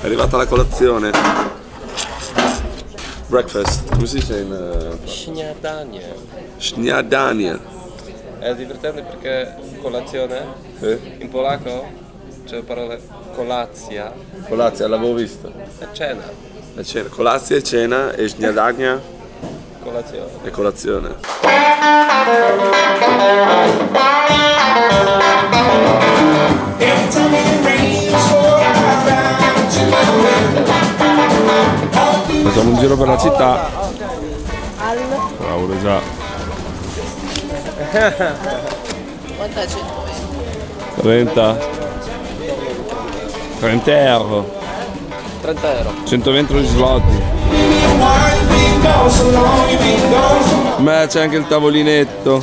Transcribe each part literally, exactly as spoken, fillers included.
È arrivata la colazione. Breakfast. Come si dice in... Uh... Śniadanie. Śniadanie. È divertente perché colazione Sì. in polacco c'è la parola colacja. Colazione, l'avevo visto. È cena. È cena. Colazione, cena e śniadania Colazione. e colazione. Facciamo un giro per la città. Bravo, già. Quanto è centoventi? trenta. trenta euro. trenta euro. centoventi slotti. Ma c'è anche il tavolinetto.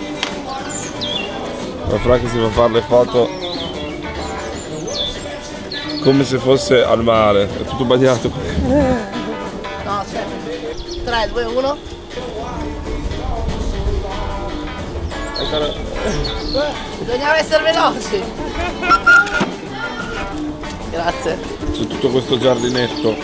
La Fra che si fa fare le foto come se fosse al mare, è tutto bagnato. No, aspetta. tre, due, uno. Ancora. Bisognava essere veloci. Grazie. C'è tutto questo giardinetto.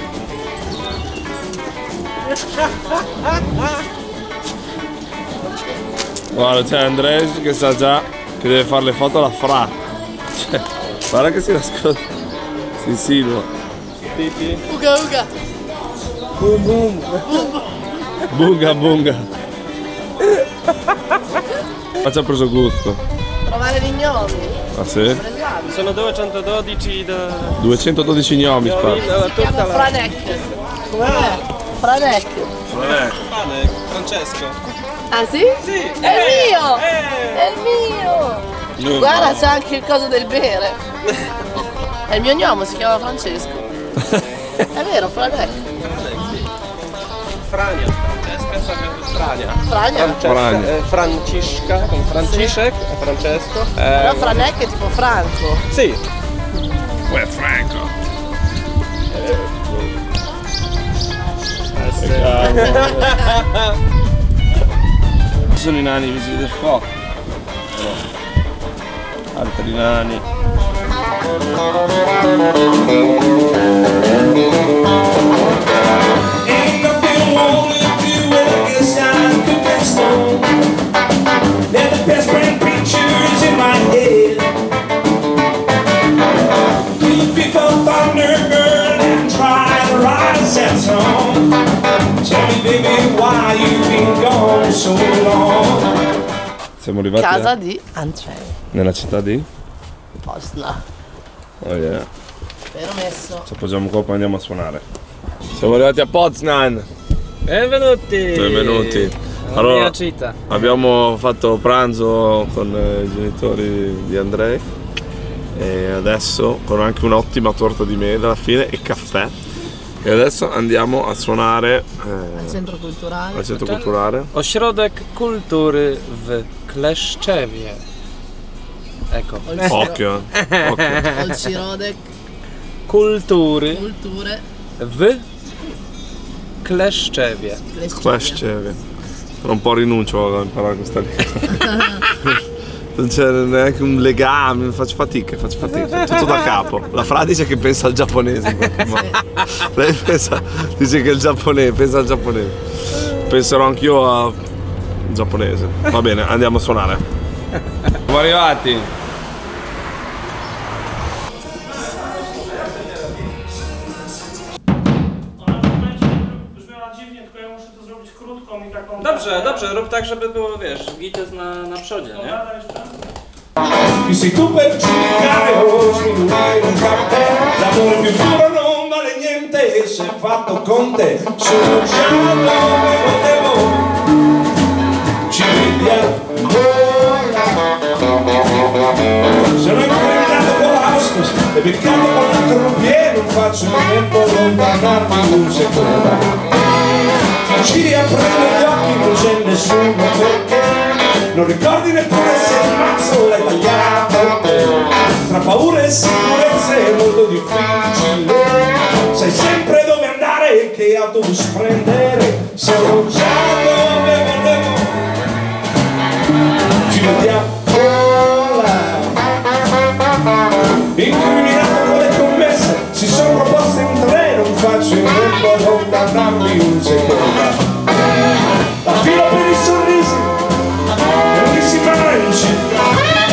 Guarda, c'è Andres che sa già che deve fare le foto alla Fra. Cioè, guarda che si nasconde. Si insinua. Pipì. Uga uga. Boom boom. Bunga bunga. Ma ci ha preso gusto. Trovare gli gnomi. Ah sì? Sono duecentododici da... duecentododici gnomi spara. Si chiama Franek. Com'è? Franek. Pane, Francesco. Ah sì? Sì. È il mio! Eh. È il mio! Guarda, c'è anche il coso del bere. È il mio gnomo, si chiama Francesco. È vero, Franek. Frania. Francesca, Frania. Frania? Frania. Eh, Francisca, con Francisek e Francesco. Eh, Però Franek è tipo Franco. Sì. Uè Franco. Ci sono i nani vigili del fuoco. Altri nani. Siamo arrivati Casa a... di Andrzej. nella città di Pozna. Oh yeah. Vero messo. Ci appoggiamo qua e andiamo a suonare. Siamo arrivati a Poznan. Benvenuti. Benvenuti. Alla Allora, mia città. abbiamo fatto pranzo con eh, i genitori di Andrei e adesso con anche un'ottima torta di mele alla fine e caffè. E adesso andiamo a suonare eh, Al centro culturale. al centro culturale. Ośrodek Kultury w Kleszczewie. Ecco. Occhio, eh. Occhio. Olcirodek. Kultury Culture. w Kleszczewie. Kleszczewie. Tra un po' rinuncio a imparare questa lingua. Non c'è neanche un legame, faccio fatica, faccio fatica, tutto da capo. La Fra dice che pensa al giapponese. Ma lei pensa, dice che il giapponese, pensa al giapponese. Penserò anch'io al giapponese. Va bene, andiamo a suonare. Siamo arrivati. Dobrze, dobrze, rób tak, żeby było, wiesz, gites na, na przodzie, nie? Chi sei tu per giudicare o sminuire un caffè? L'amore più puro non vale niente se fatto con te. Sono già dove volevo. Ci vediamo. Sono incriminato con l'Austos e peccato con l'altro piede. Non faccio tempo a allontanarmi un secondo. Ti giri a prendere gli occhi, non c'è nessuno perché non ricordi neppure se il mazzo l'hai tagliato te. Tra paure e sicurezze è molto difficile. Sai sempre dove andare e che autobus prendere. Sono già dove volevo. Ci vediamo là. Incriminato con le commesse, si sono proposte in tre, non faccio in tempo ad allontanarmi un secondo. La fila per i sorrisi, lunghissima in città.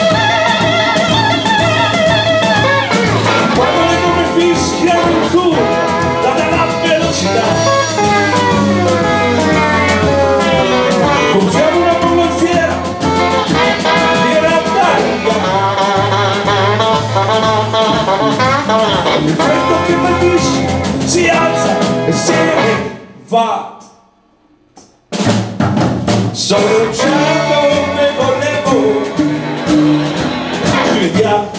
Quando le gomme fischiano in curva, data la velocità. Gonfiamo una mongolfiera, viene taglia. Il freddo che patisce si alza e se ne va. Sono già dove volevo, ci vediamo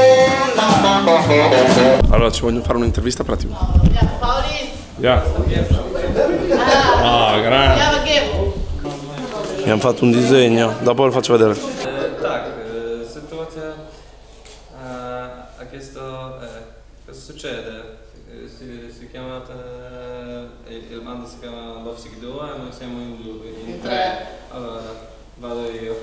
là. Allora ci voglio fare un'intervista per attimo. Paoli? Yeah. Ah, grande. Ja, gift. Abbiamo fatto un disegno, dopo lo faccio vedere. Eh, tak, eh, situacja eh, ha chiesto eh, cosa succede. Eh, si, si chiama eh, il bando si chiama Love Sick due e noi siamo in due, in tre. Allora, vado io.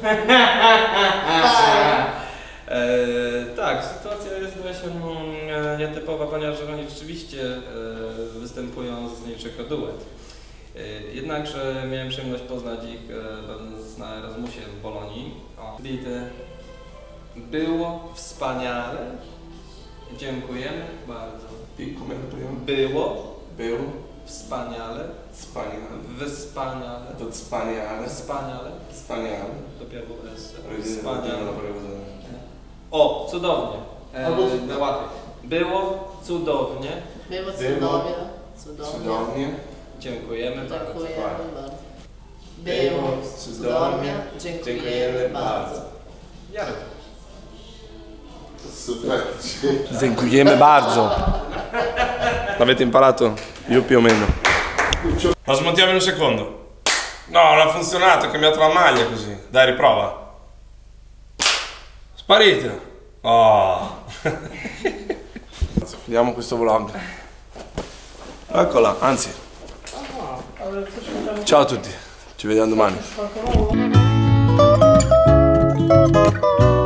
E, tak, sytuacja jest dość um, nietypowa, ponieważ oni rzeczywiście e, występują z niej jako duet. E, jednakże miałem przyjemność poznać ich e, będąc na Erasmusie w Bolonii. O. Było wspaniale. Dziękujemy bardzo. Było. Było. Wspaniale. Wspaniale. Wyspaniale. Wspaniale. Wspaniale. Wspaniale. Dopiero S. Wspaniale. O, cudownie. E, Było cudownie. Było cudownie. Cudownie. Dziękujemy bardzo. Dziękujemy bardzo. Było cudownie. Dziękujemy bardzo. Jarek. Super. Dziękujemy bardzo. L'avete imparato? Io più o meno. Ma smontiamo in un secondo. No, non ha funzionato, ho cambiato la maglia così. Dai, riprova. Sparito. Oh. Vediamo questo vlog. Eccola, anzi. Ciao a tutti, ci vediamo domani.